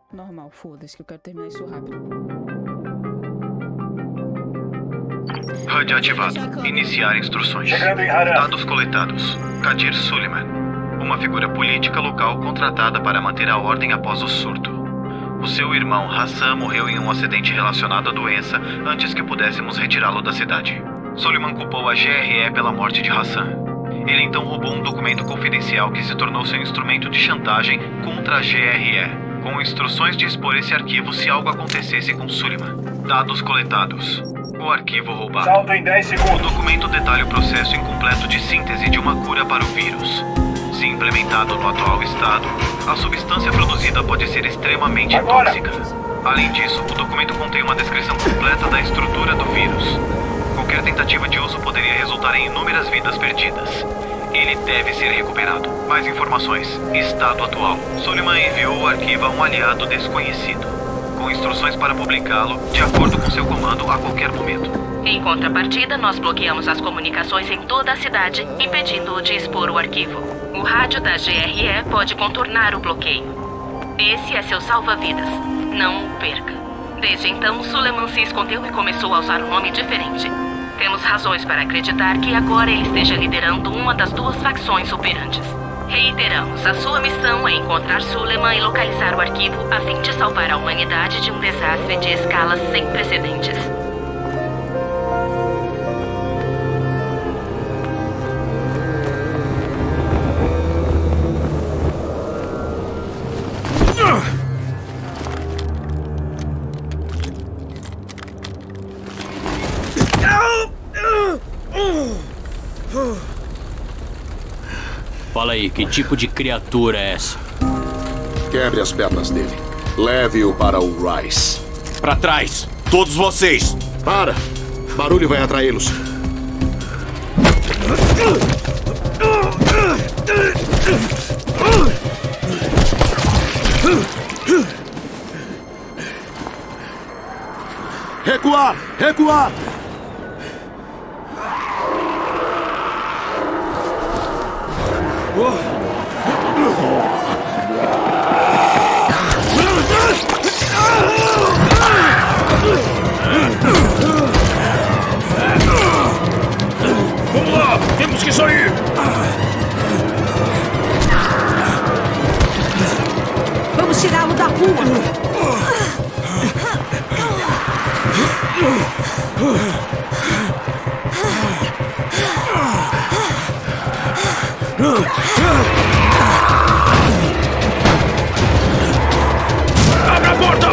Normal, foda-se, que eu quero terminar isso rápido. HUD ativado. Iniciar instruções. Dados coletados. Kadir Suleiman. Uma figura política local contratada para manter a ordem após o surto. O seu irmão Hassan morreu em um acidente relacionado à doença antes que pudéssemos retirá-lo da cidade. Suleiman culpou a GRE pela morte de Hassan. Ele então roubou um documento confidencial que se tornou seu instrumento de chantagem contra a GRE, com instruções de expor esse arquivo se algo acontecesse com Suleiman. Dados coletados. O arquivo roubado. Salto em 10 segundos. O documento detalha o processo incompleto de síntese de uma cura para o vírus. Se implementado no atual estado, a substância produzida pode ser extremamente tóxica. Além disso, o documento contém uma descrição completa da estrutura do vírus. Qualquer tentativa de uso poderia resultar em inúmeras vidas perdidas. Ele deve ser recuperado. Mais informações. Estado atual. Suleiman enviou o arquivo a um aliado desconhecido, com instruções para publicá-lo de acordo com seu comando a qualquer momento. Em contrapartida, nós bloqueamos as comunicações em toda a cidade, impedindo-o de expor o arquivo. O rádio da GRE pode contornar o bloqueio. Esse é seu salva-vidas. Não o perca. Desde então, Suleiman se escondeu e começou a usar um nome diferente. Temos razões para acreditar que agora ele esteja liderando uma das duas facções operantes. Reiteramos, a sua missão é encontrar Suleiman e localizar o arquivo a fim de salvar a humanidade de um desastre de escala sem precedentes. Fala aí, que tipo de criatura é essa? Quebre as pernas dele. Leve-o para o Rice. Pra trás! Todos vocês! Para! Barulho vai atraí-los. Recuar! Recuar! Vamos lá! Temos que sair! Vamos tirá-lo da rua! Abra a porta!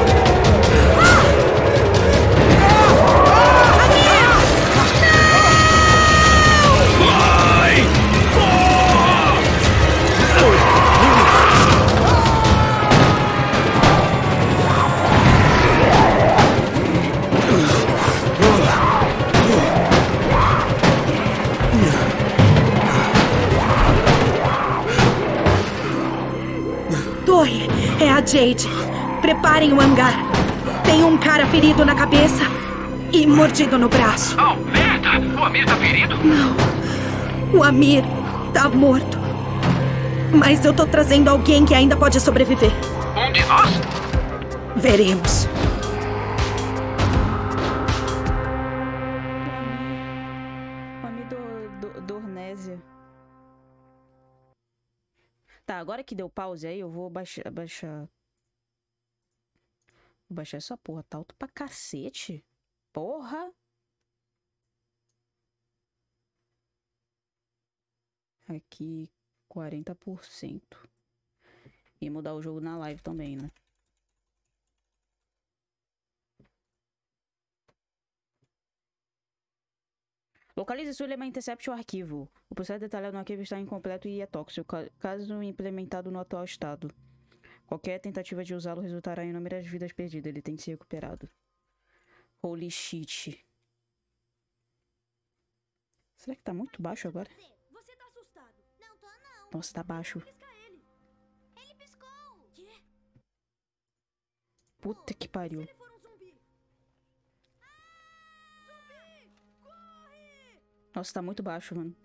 Vai! Torre, é a Jade. Preparem o hangar. Tem um cara ferido na cabeça e mordido no braço. Oh, merda! O Amir tá ferido? Não. O Amir tá morto. Mas eu tô trazendo alguém que ainda pode sobreviver. Um de nós? Veremos. O Ami do Ornésia. Tá, agora que deu pause aí, eu vou baixar. Vou baixar essa porra. Tá alto pra cacete. Porra! Aqui, 40%. E mudar o jogo na live também, né? Localize Suleiman e intercepte o arquivo. O processo detalhado no arquivo está incompleto e é tóxico, caso implementado no atual estado. Qualquer tentativa de usá-lo resultará em inúmeras vidas perdidas. Ele tem que ser recuperado. Holy shit. Será que tá muito baixo agora? Você tá assustado? Não tô, não. Nossa, tá baixo. Ele piscou. Quê? Puta que pariu. Se ele for um zumbi. Zumbi! Corre! Nossa, tá muito baixo, mano.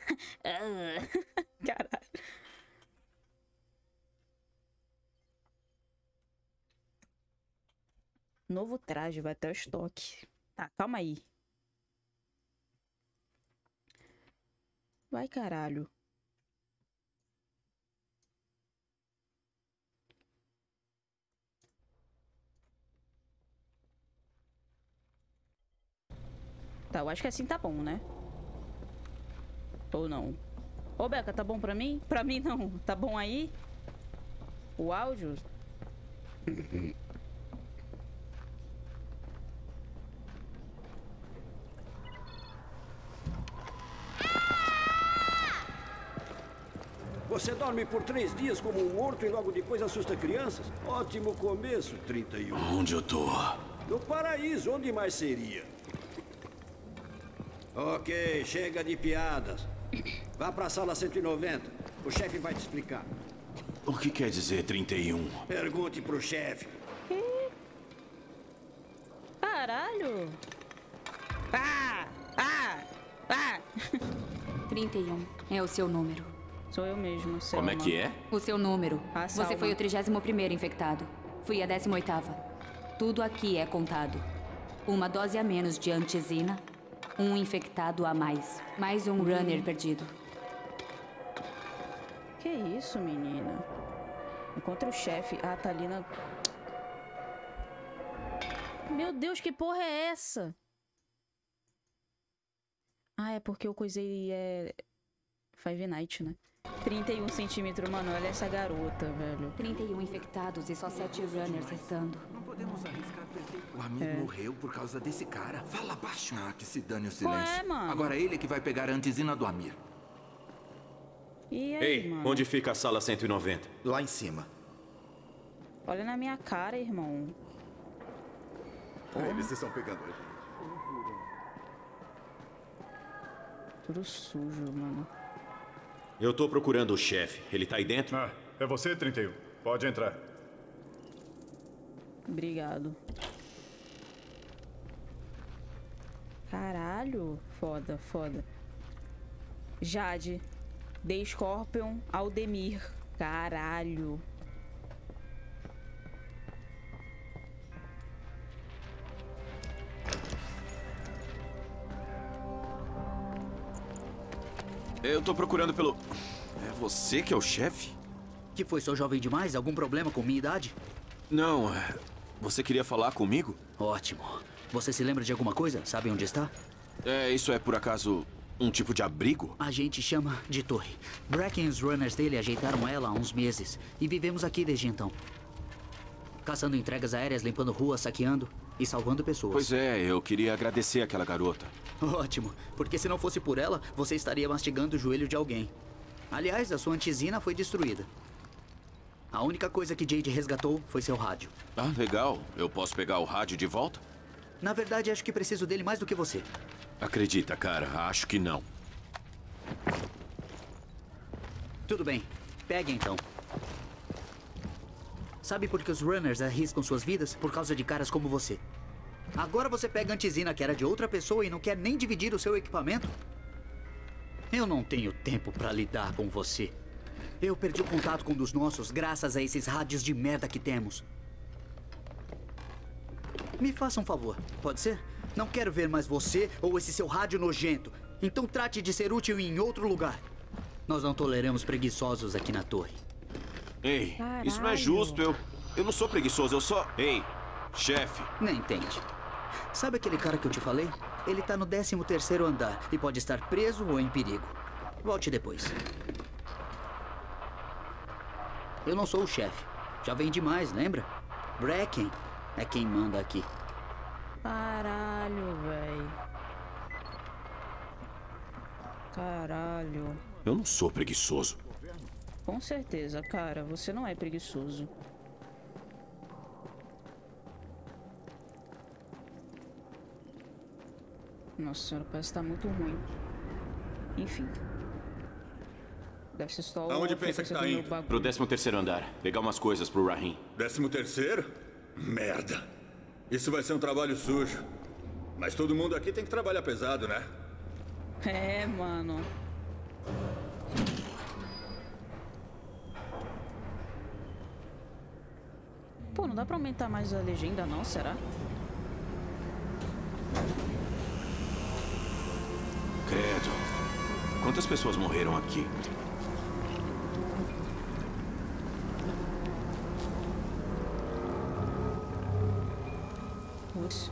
Caralho. Novo traje, vai até o estoque. Tá, calma aí. Vai, caralho. Tá, eu acho que assim tá bom, né? Ou não? Ô, Beca, tá bom pra mim? Pra mim não. Tá bom aí? O áudio? Você dorme por 3 dias como um morto e logo depois assusta crianças? Ótimo começo, 31. Onde eu tô? No paraíso, onde mais seria? Ok, chega de piadas. Vá pra sala 190. O chefe vai te explicar. O que quer dizer 31? Pergunte pro chefe. Caralho! Ah! 31 é o seu número. Sou eu mesmo, Selma. Como é que é? O seu número. Ah, Você Salma. foi o 31º infectado. Fui a 18ª. Tudo aqui é contado. Uma dose a menos de antizina. Um infectado a mais. Mais um runner perdido. Que isso, menina? Encontra o chefe. Ah, Thalina. Meu Deus, que porra é essa? Ah, é porque eu coisei Five Nights, né? 31 centímetros, mano. Olha essa garota, velho. 31 infectados e só 7 runners restando. Não podemos arriscar perder. O amigo morreu por causa desse cara. Fala baixo. Ah, que se dane o silêncio. Qual é, mano? Agora ele que vai pegar a antizina do Amir. E aí, Ei, mano? onde fica a sala 190? Lá em cima. Olha na minha cara, irmão. Eles estão pegando ele. Tudo sujo, mano. Eu tô procurando o chefe. Ele tá aí dentro? Ah, é você, 31. Pode entrar. Obrigado. Caralho. Foda, foda. Jade. The Scorpion. Aldemir. Caralho. Eu tô procurando pelo... É você que é o chefe? Que foi, sou jovem demais? Algum problema com minha idade? Não, você queria falar comigo? Ótimo. Você se lembra de alguma coisa? Sabe onde está? Isso é por acaso um tipo de abrigo? A gente chama de torre. Bracken e os runners dele ajeitaram ela há uns meses. E vivemos aqui desde então. Caçando entregas aéreas, limpando ruas, saqueando e salvando pessoas. Pois é, eu queria agradecer aquela garota. Ótimo, porque se não fosse por ela, você estaria mastigando o joelho de alguém. Aliás, a sua antizina foi destruída. A única coisa que Jade resgatou foi seu rádio. Ah, legal. Eu posso pegar o rádio de volta? Na verdade, acho que preciso dele mais do que você. Acredita, cara, acho que não. Tudo bem, pegue então. Sabe por que os runners arriscam suas vidas? Por causa de caras como você. Agora você pega a antizina que era de outra pessoa e não quer nem dividir o seu equipamento? Eu não tenho tempo pra lidar com você. Eu perdi o contato com um dos nossos graças a esses rádios de merda que temos. Me faça um favor, pode ser? Não quero ver mais você ou esse seu rádio nojento. Então trate de ser útil em outro lugar. Nós não toleramos preguiçosos aqui na torre. Ei, Caralho. Isso não é justo. Eu não sou preguiçoso, eu só... Ei, chefe. Nem entende. Sabe aquele cara que eu te falei? Ele tá no 13º andar e pode estar preso ou em perigo. Volte depois. Eu não sou o chefe. Já vem demais, lembra? Bracken é quem manda aqui. Caralho, velho. Caralho. Eu não sou preguiçoso. Com certeza, cara. Você não é preguiçoso. Nossa senhora, parece que tá muito ruim. Enfim. Deve ser só o... Aonde pensa que tá indo? Pro 13º andar. Pegar umas coisas pro Rahim. 13º? Merda. Isso vai ser um trabalho sujo. Mas todo mundo aqui tem que trabalhar pesado, né? É, mano. Pô, não dá pra aumentar mais a legenda não, será? Credo. Quantas pessoas morreram aqui? Putz.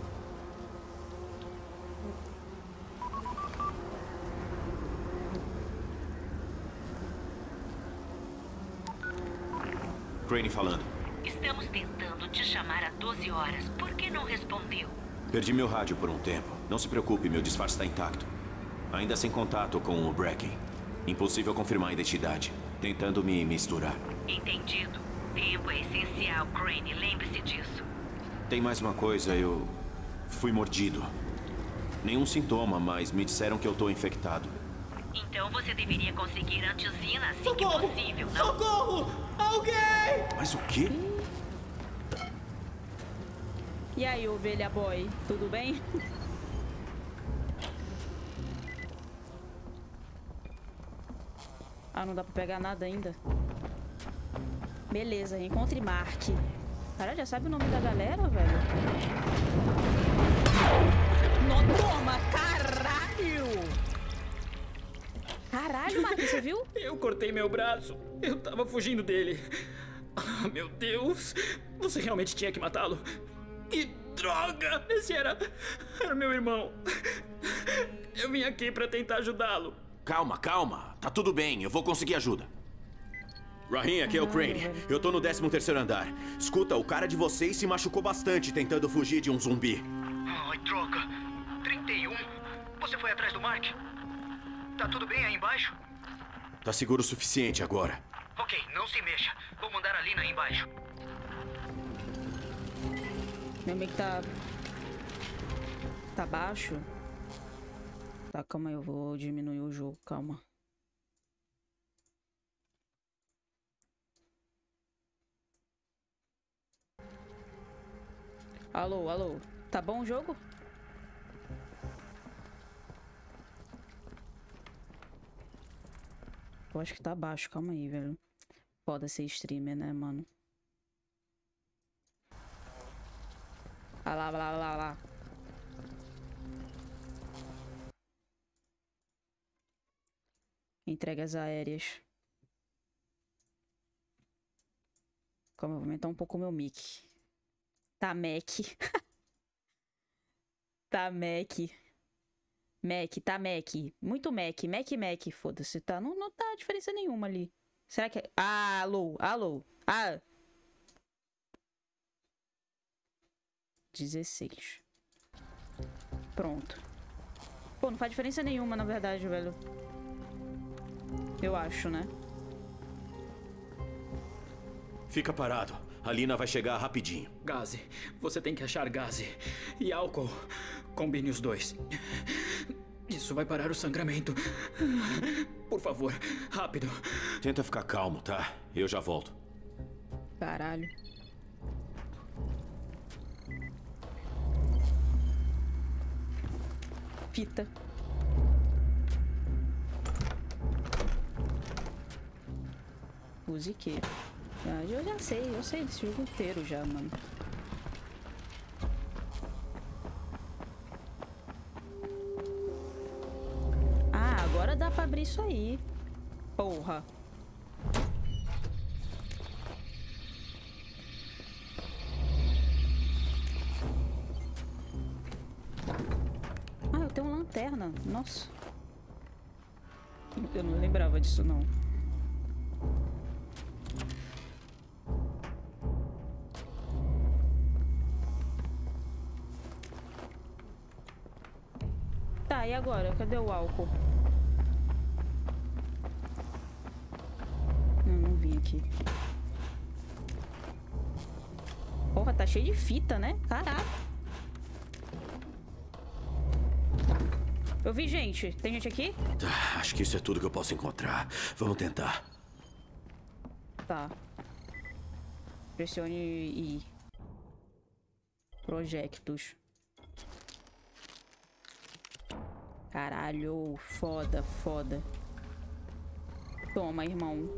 Crane falando. Estamos tentando te chamar há 12 horas. Por que não respondeu? Perdi meu rádio por um tempo. Não se preocupe, meu disfarce está intacto. Ainda sem contato com o Bracken. Impossível confirmar a identidade. Tentando me misturar. Entendido. Tempo é essencial, Crane. Lembre-se disso. Tem mais uma coisa, eu fui mordido. Nenhum sintoma, mas me disseram que eu tô infectado. Então você deveria conseguir antizina assim que possível, não? Socorro! Alguém! Mas o quê? E aí, ovelha boy, tudo bem? Ah, não dá pra pegar nada ainda. Beleza, encontre Mark. Cara, já sabe o nome da galera, velho? Não, toma, caralho! Caralho, Mark, você viu? Eu cortei meu braço. Eu tava fugindo dele. Ah, meu Deus. Você realmente tinha que matá-lo? Que droga! Esse era meu irmão. Eu vim aqui pra tentar ajudá-lo. Calma, calma. Tá tudo bem, eu vou conseguir ajuda. Rahim, aqui é o Crane. Eu tô no 13º andar. Escuta, o cara de vocês se machucou bastante tentando fugir de um zumbi. Ai, droga. 31? Você foi atrás do Mark? Tá tudo bem aí embaixo? Tá seguro o suficiente agora. Ok, não se mexa. Vou mandar a Lina aí embaixo. Meu meio que tá... Tá baixo. Tá, calma aí, eu vou diminuir o jogo, calma. Alô, alô. Tá bom o jogo? Eu acho que tá baixo, calma aí, velho. Foda ser streamer, né, mano? Ah lá, lá, lá, lá. Entregas aéreas. Calma, eu vou aumentar um pouco o meu mic. Tá, Mac. Tá, Mac. Mac, tá, Mac. Muito Mac. Mac, foda-se, tá? Não tá diferença nenhuma ali. Será que é... Ah, alô, alô. Ah. 16. Pronto. Pô, não faz diferença nenhuma, na verdade, velho. Eu acho, né? Fica parado. A Lina vai chegar rapidinho. Gaze. Você tem que achar gaze. E álcool. Combine os dois. Isso vai parar o sangramento. Por favor, rápido. Tenta ficar calmo, tá? Eu já volto. Caralho. Fita. Use que? Eu já sei, eu sei desse jogo inteiro já, mano. Ah, agora dá pra abrir isso aí. Porra. Ah, eu tenho uma lanterna. Nossa. Eu não lembrava disso, não. Tá, e agora? Cadê o álcool? Não vim aqui. Porra, tá cheio de fita, né? Caraca. Eu vi gente. Tem gente aqui? Tá, acho que isso é tudo que eu posso encontrar. Vamos tentar. Tá. Pressione I. Projectos. Caralho, foda, foda. Toma, irmão.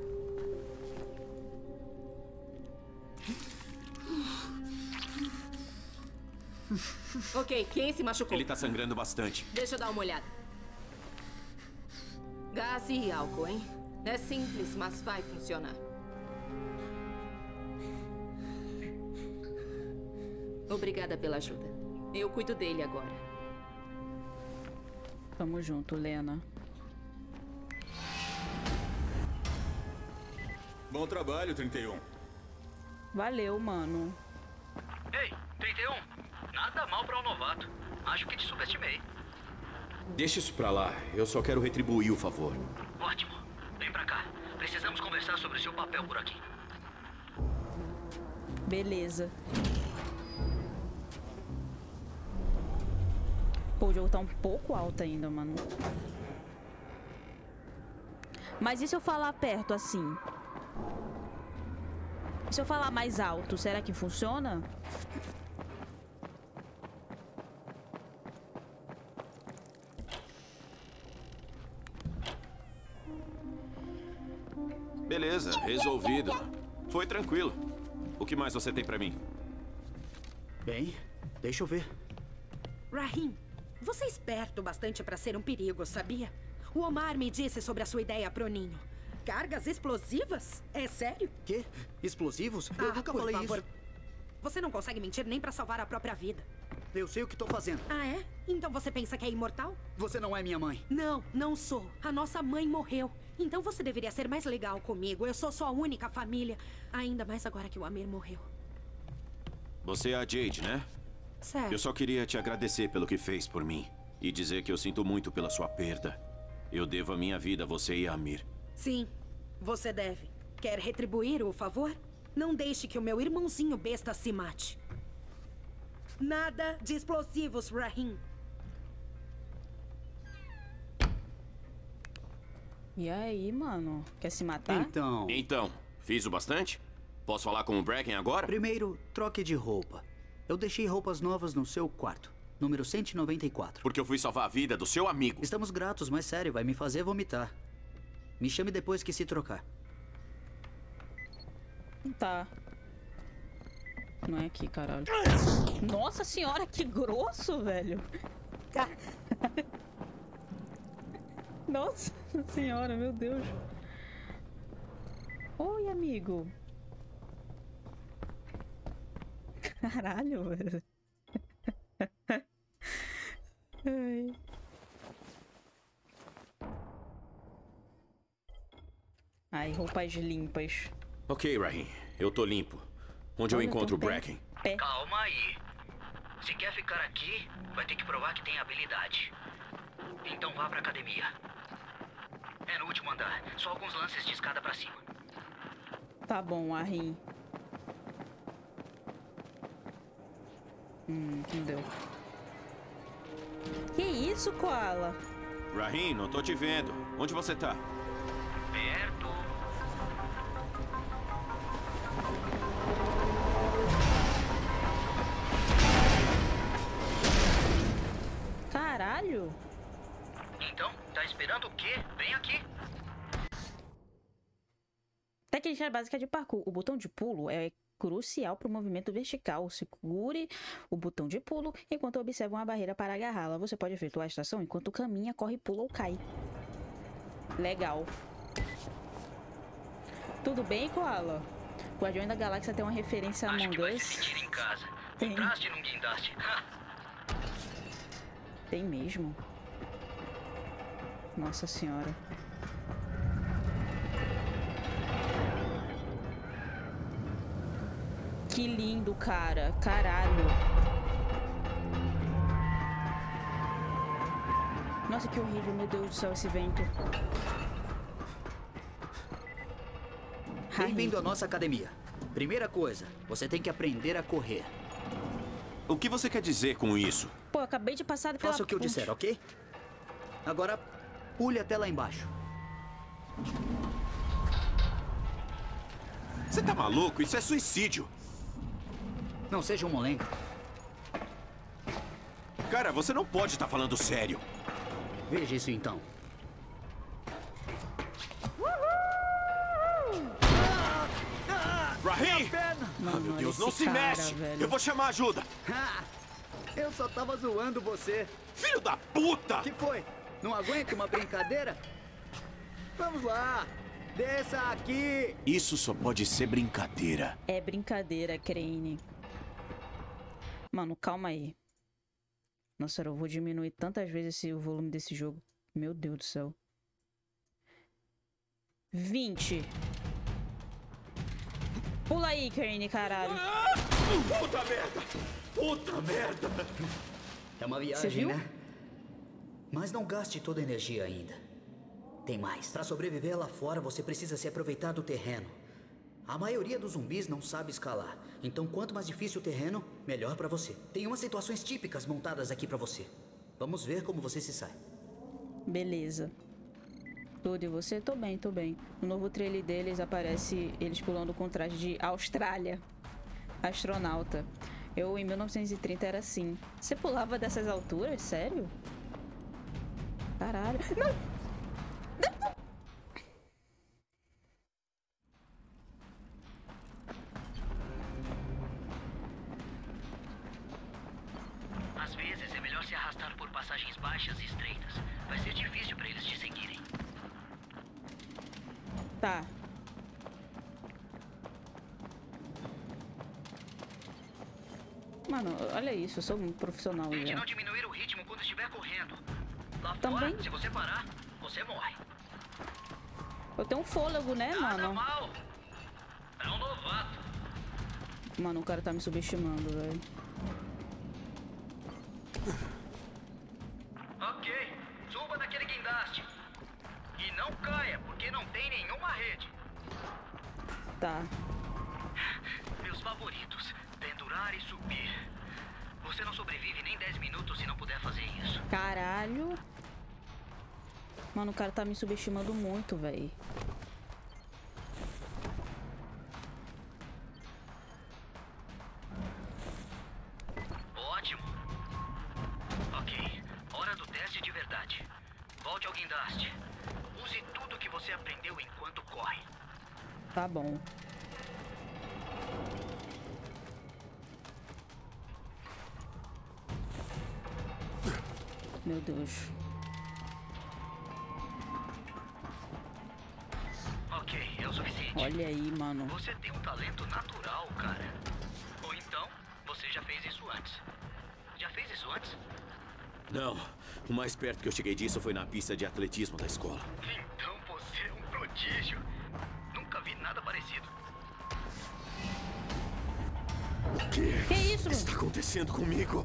Ok, quem se machucou? Ele tá sangrando bastante. Deixa eu dar uma olhada. Gás e álcool, hein? É simples, mas vai funcionar. Obrigada pela ajuda. Eu cuido dele agora. Tamo junto, Lena. Bom trabalho, 31. Valeu, mano. Ei, 31. Nada mal pra um novato. Acho que te subestimei. Deixa isso pra lá. Eu só quero retribuir o favor. Ótimo. Vem pra cá. Precisamos conversar sobre o seu papel por aqui. Beleza. Pô, o jogo tá um pouco alto ainda, mano. Mas e se eu falar perto assim? E se eu falar mais alto, será que funciona? Beleza, resolvido. Foi tranquilo. O que mais você tem pra mim? Bem, deixa eu ver. Rahim, você é esperto bastante pra ser um perigo, sabia? O Omar me disse sobre a sua ideia pro ninho. Cargas explosivas? É sério? Quê? Explosivos? Eu nunca falei isso. Você não consegue mentir nem pra salvar a própria vida. Eu sei o que tô fazendo. Ah, é? Então você pensa que é imortal? Você não é minha mãe. Não, não sou. A nossa mãe morreu. Então você deveria ser mais legal comigo. Eu sou sua única família. Ainda mais agora que o Amir morreu. Você é a Jade, né? Sério? Eu só queria te agradecer pelo que fez por mim. E dizer que eu sinto muito pela sua perda. Eu devo a minha vida a você e a Amir. Sim, você deve. Quer retribuir o favor? Não deixe que o meu irmãozinho besta se mate. Nada de explosivos, Rahim. E aí, mano? Quer se matar? Então, fiz o bastante? Posso falar com o Bracken agora? Primeiro, troque de roupa. Eu deixei roupas novas no seu quarto. Número 194. Porque eu fui salvar a vida do seu amigo. Estamos gratos, mas sério, vai me fazer vomitar. Me chame depois que se trocar. Tá. Não é aqui, caralho. Nossa senhora, que grosso, velho. Nossa senhora, meu Deus. Oi, amigo. Caralho, velho. Ai. Ai, roupas limpas. Ok, Rahim. Eu tô limpo. Onde eu encontro o Bracken? Calma aí. Se quer ficar aqui, vai ter que provar que tem habilidade. Então vá pra academia. É no último andar. Só alguns lances de escada pra cima. Tá bom, Rahim. Não deu. Que isso, Koala? Rahim, não tô te vendo. Onde você tá? Perto. Caralho. Então, tá esperando o quê? Vem aqui. Técnica básica de parkour. O botão de pulo é crucial para o movimento vertical. Segure o botão de pulo enquanto observa uma barreira para agarrá-la. Você pode efetuar a estação enquanto caminha, corre, pula ou cai. Legal. Tudo bem, Koala? Guardião da Galáxia tem uma referência a Among Us. Acho que vai se sentir em casa. Tem. Entraste num guindaste. Tem mesmo? Nossa senhora. Que lindo, cara. Caralho. Nossa, que horrível. Meu Deus do céu, esse vento. Bem-vindo à nossa academia. Primeira coisa, você tem que aprender a correr. O que você quer dizer com isso? Pô, eu acabei de passar pela Faça o que eu disser, ok? Agora, pule até lá embaixo. Você tá maluco? Isso é suicídio. Não seja um molenga. Cara, você não pode estar falando sério. Veja isso então. Deus, não se mexe! velho. Eu vou chamar ajuda! Eu só tava zoando você. Filho da puta! Que foi? Não aguenta uma brincadeira? Vamos lá! Desça aqui! Isso só pode ser brincadeira. É brincadeira, Crane. Mano, calma aí. Nossa, eu vou diminuir tantas vezes o volume desse jogo. Meu Deus do céu. 20. Pula aí, Crane, caralho. Puta merda! Puta merda! É uma viagem, né? Mas não gaste toda a energia ainda. Tem mais. Para sobreviver lá fora, você precisa se aproveitar do terreno. A maioria dos zumbis não sabe escalar. Então, quanto mais difícil o terreno, melhor para você. Tem umas situações típicas montadas aqui para você. Vamos ver como você se sai. Beleza. Tudo e você? Tô bem, tô bem. No novo trailer deles aparece eles pulando com traje de Austrália. Astronauta. Eu, em 1930, era assim. Você pulava dessas alturas? Sério? Caralho. Não! Às vezes é melhor se arrastar por passagens baixas e estreitas. Vai ser difícil para eles te seguirem. Tá. Mano, olha isso, eu sou um profissional. Tente Já. não diminuir o ritmo quando estiver correndo. Lá Também? fora, se você parar, você morre. Eu tenho um fôlego, né, mano? Mal. É um novato. Mano, o cara tá me subestimando, velho. Ok, suba naquele guindaste. E não caia, porque não tem nenhuma rede. Tá. Meus favoritos, pendurar e subir. Você não sobrevive nem 10 minutos se não puder fazer isso. Caralho. Mano, o cara tá me subestimando muito, velho. Ótimo. Ok, hora do teste de verdade. Volte ao guindaste. Use tudo que você aprendeu enquanto corre. Tá bom. Meu Deus. Ok, é o suficiente. Olha aí, mano. Você tem um talento natural, cara. Ou então, você já fez isso antes. Já fez isso antes? Não, o mais perto que eu cheguei disso foi na pista de atletismo da escola. Então você é um prodígio. Nunca vi nada parecido. O quê? Que isso, O que está acontecendo comigo?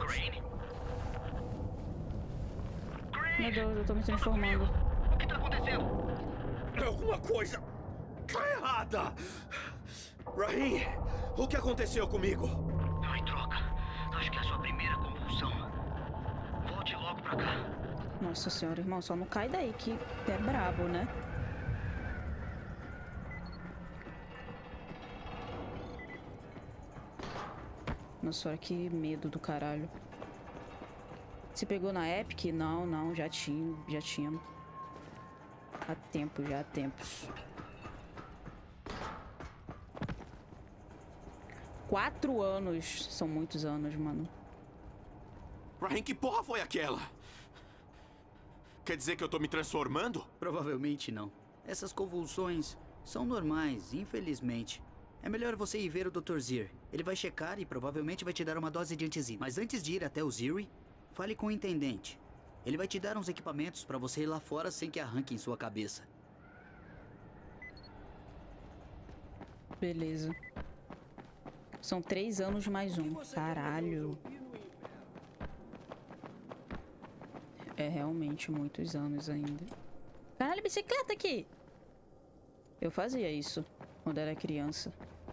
Meu Deus, eu tô me transformando. O que tá acontecendo? Alguma coisa tá errada. Raheem, o que aconteceu comigo? Ai, droga. Acho que é a sua primeira convulsão. Volte logo pra cá. Nossa senhora, irmão, só não cai daí que é brabo, né? Nossa senhora, que medo do caralho. Você pegou na Epic? Não, não, já tinha. Há tempo, já há tempos. 4 anos. São muitos anos, mano. Raheem, que porra foi aquela? Quer dizer que eu tô me transformando? Provavelmente não. Essas convulsões são normais, infelizmente. É melhor você ir ver o Dr. Zir. Ele vai checar e provavelmente vai te dar uma dose de antizina. Mas antes de ir até o Ziri, fale com o intendente. Ele vai te dar uns equipamentos pra você ir lá fora sem que arranquem sua cabeça. Beleza. São 3 anos mais um. Caralho. É realmente muitos anos ainda. Caralho, bicicleta aqui! Eu fazia isso quando era criança.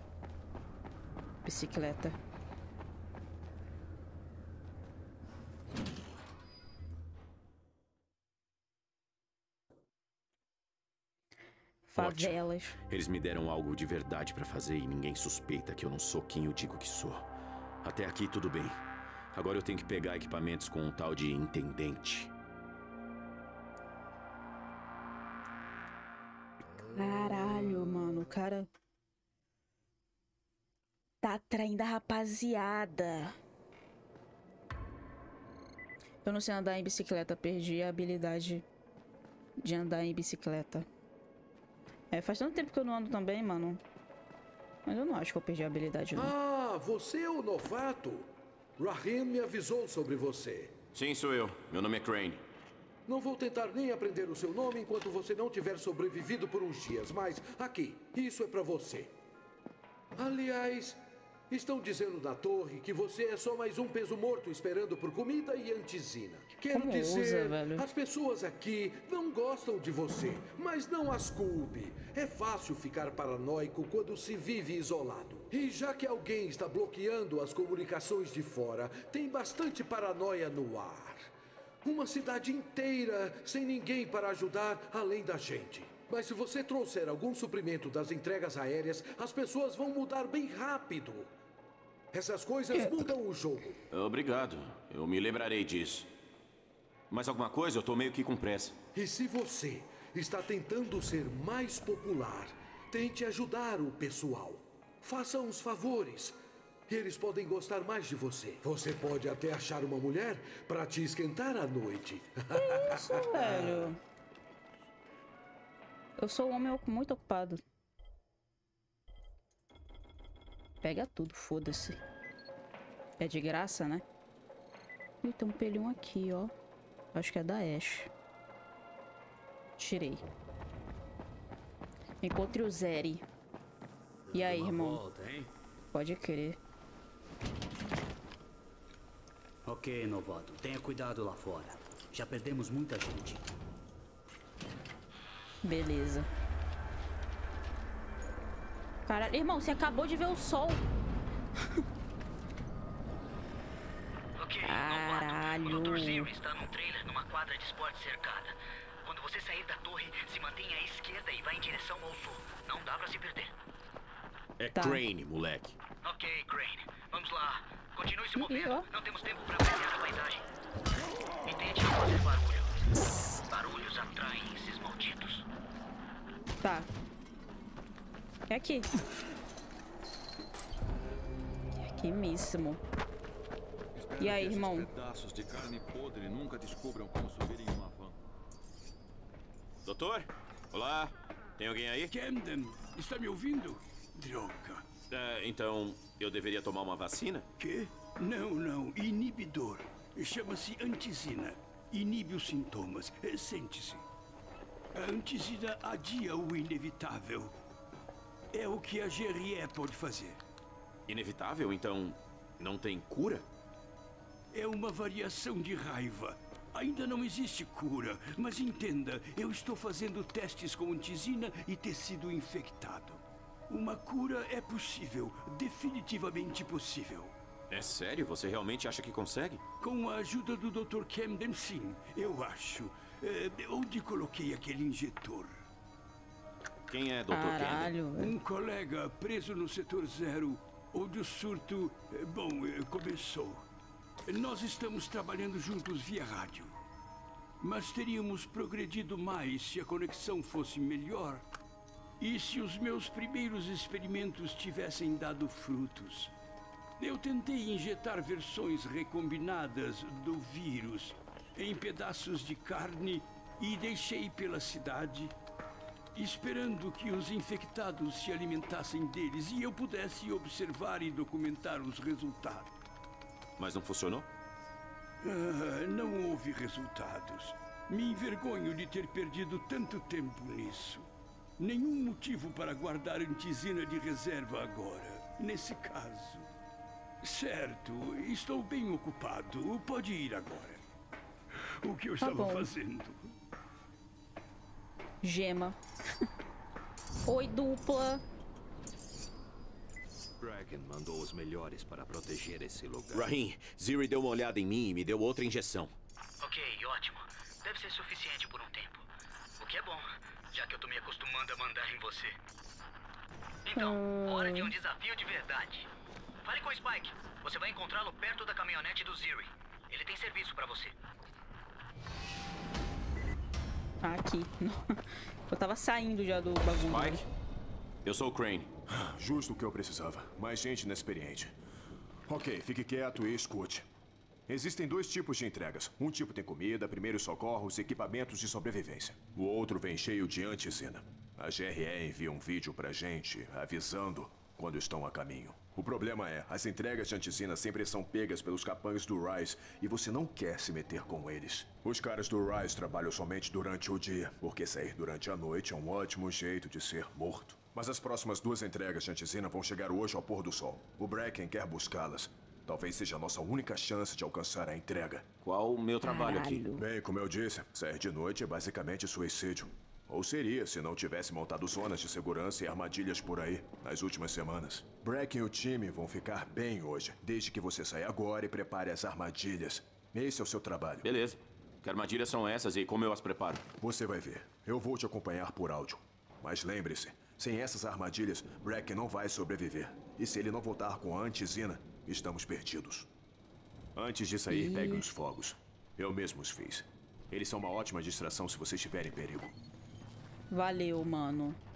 Bicicleta. Favelas. Ótimo. Eles me deram algo de verdade pra fazer e ninguém suspeita que eu não sou quem eu digo que sou. Até aqui tudo bem. Agora eu tenho que pegar equipamentos com um tal de intendente. Caralho, mano, o cara... Tá tá atraindo a rapaziada. Eu não sei andar em bicicleta. Perdi a habilidade de andar em bicicleta. Faz tanto tempo que eu não ando também, mano. Mas eu não acho que eu perdi a habilidade, não. Ah, você é o novato. Rahim me avisou sobre você. Sim, sou eu. Meu nome é Crane. Não vou tentar nem aprender o seu nome enquanto você não tiver sobrevivido por uns dias, mas aqui, isso é pra você. Aliás, estão dizendo na torre que você é só mais um peso morto esperando por comida e antizina. Quero dizer, as pessoas aqui não gostam de você, mas não as culpe. É fácil ficar paranoico quando se vive isolado. E já que alguém está bloqueando as comunicações de fora, tem bastante paranoia no ar. Uma cidade inteira sem ninguém para ajudar além da gente. Mas se você trouxer algum suprimento das entregas aéreas, as pessoas vão mudar bem rápido. Essas coisas mudam o jogo. Obrigado. Eu me lembrarei disso. Mais alguma coisa? Eu tô meio que com pressa. E se você está tentando ser mais popular, tente ajudar o pessoal. Faça uns favores. Eles podem gostar mais de você. Você pode até achar uma mulher para te esquentar à noite. Que isso, velho? Eu sou um homem muito ocupado. Pega tudo, foda-se. É de graça, né? Ih, tem um pelinho aqui, ó. Acho que é da Ash. Tirei. Encontre o Zeri. E aí, irmão? Volta, hein? Pode crer. Ok, novato. Tenha cuidado lá fora. Já perdemos muita gente. Beleza. Caralho, irmão, você acabou de ver o sol. Caralho. O Dr. Zero está num trailer numa quadra de esporte cercada. Quando você sair da torre, se mantenha à esquerda e vá em direção ao sul. Não dá pra se perder. É Crane, moleque. Ok, Crane. Vamos lá. Continue se movendo. Não temos tempo pra apreciar a paisagem. E tente não fazer barulho. Barulhos atraem esses malditos. Tá. É aqui. É aqui mesmo. E aí, irmão? Pedaços de carne podre nunca descubram como subir em uma van. Doutor? Olá. Tem alguém aí? Camden, está me ouvindo? Droga. Então, eu deveria tomar uma vacina? Quê? Não. Inibidor. Chama-se antizina. Inibe os sintomas. Sente-se. A antizina adia o inevitável. É o que a GRE pode fazer. Inevitável? Então, não tem cura? É uma variação de raiva. Ainda não existe cura, mas entenda, eu estou fazendo testes com antizina e tecido infectado. Uma cura é possível, definitivamente possível. É sério? Você realmente acha que consegue? Com a ajuda do Dr. Camden, sim, eu acho. Onde coloquei aquele injetor? Quem é Dr. Camden? Um colega preso no setor 0, onde o surto, começou. Nós estamos trabalhando juntos via rádio. Mas teríamos progredido mais se a conexão fosse melhor. E se os meus primeiros experimentos tivessem dado frutos. Eu tentei injetar versões recombinadas do vírus em pedaços de carne e deixei pela cidade, esperando que os infectados se alimentassem deles e eu pudesse observar e documentar os resultados. Mas não funcionou? Não houve resultados. Me envergonho de ter perdido tanto tempo nisso. Nenhum motivo para guardar antizina de reserva agora, nesse caso. Certo, estou bem ocupado. Pode ir agora. O que eu estava fazendo? Gema. Oi, dupla. Dragon mandou os melhores para proteger esse lugar. Rahim, Ziri deu uma olhada em mim e me deu outra injeção. Ok, ótimo. Deve ser suficiente por um tempo. O que é bom, já que eu tô me acostumando a mandar em você. Então, hora de um desafio de verdade. Fale com o Spike. Você vai encontrá-lo perto da caminhonete do Ziri. Ele tem serviço pra você. Aqui. Eu tava saindo já do bagulho. Spike? Eu sou o Crane. Justo o que eu precisava. Mais gente inexperiente. Ok, fique quieto e escute. Existem 2 tipos de entregas. Um tipo tem comida, primeiros socorros e equipamentos de sobrevivência. O outro vem cheio de antizina. A GRE envia um vídeo pra gente, avisando quando estão a caminho. O problema é, as entregas de antizina sempre são pegas pelos capangas do Rise e você não quer se meter com eles. Os caras do Rise trabalham somente durante o dia, porque sair durante a noite é um ótimo jeito de ser morto. Mas as próximas 2 entregas de antizina vão chegar hoje ao pôr do sol. O Bracken quer buscá-las. Talvez seja a nossa única chance de alcançar a entrega. Qual o meu trabalho aqui? Bem, como eu disse, sair de noite é basicamente suicídio. Ou seria, se não tivesse montado zonas de segurança e armadilhas por aí, nas últimas semanas. Bracken e o time vão ficar bem hoje, desde que você saia agora e prepare as armadilhas. Esse é o seu trabalho. Beleza. Que armadilhas são essas e como eu as preparo? Você vai ver. Eu vou te acompanhar por áudio. Mas lembre-se, sem essas armadilhas, Bracken não vai sobreviver. E se ele não voltar com a antizina, estamos perdidos. Antes de sair, pegue os fogos. Eu mesmo os fiz. Eles são uma ótima distração se você estiver em perigo. Valeu, mano.